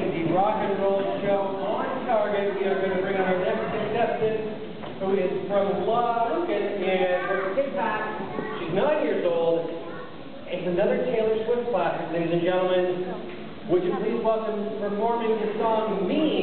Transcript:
crazy rock and roll show on target. We are going to bring on our next contestant, who is from Logan, and from TikTok. She's 9 years old. It's another Taylor Swift classic, ladies and gentlemen. Would you please welcome performing the song Me?